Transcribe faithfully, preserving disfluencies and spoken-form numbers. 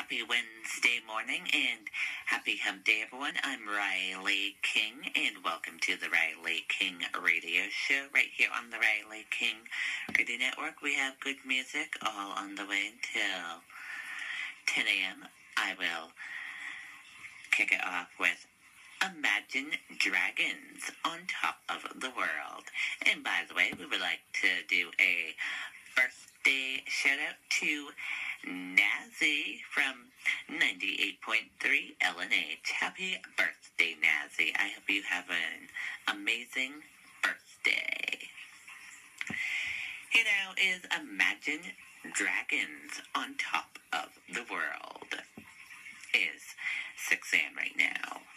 Happy Wednesday morning and happy hump day, everyone. I'm Riley King, and welcome to the Riley King Radio Show right here on the Riley King Radio Network. We have good music all on the way until ten a.m. I will kick it off with Imagine Dragons on Top of the World. And by the way, we would like to do a birthday shout out to Nazi from ninety-eight point three L N H. Happy birthday, Nazi. I hope you have an amazing birthday. Here now is Imagine Dragons on Top of the World. It is six a.m. right now.